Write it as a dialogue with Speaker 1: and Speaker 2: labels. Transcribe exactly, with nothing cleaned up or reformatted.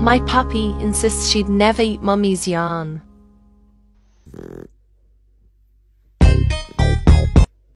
Speaker 1: My puppy insists she'd never eat Mummy's yarn.